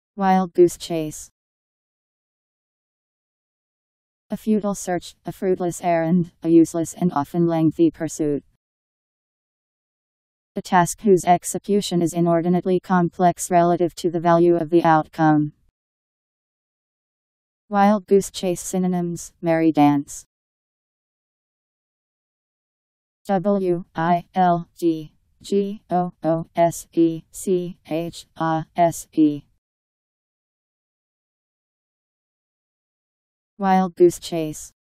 Wild-goose chase. A futile search, a fruitless errand, a useless and often lengthy pursuit. A task whose execution is inordinately complex relative to the value of the outcome. Wild-goose chase synonyms: MaryTTS. Wild-goose. Wild-goose chase.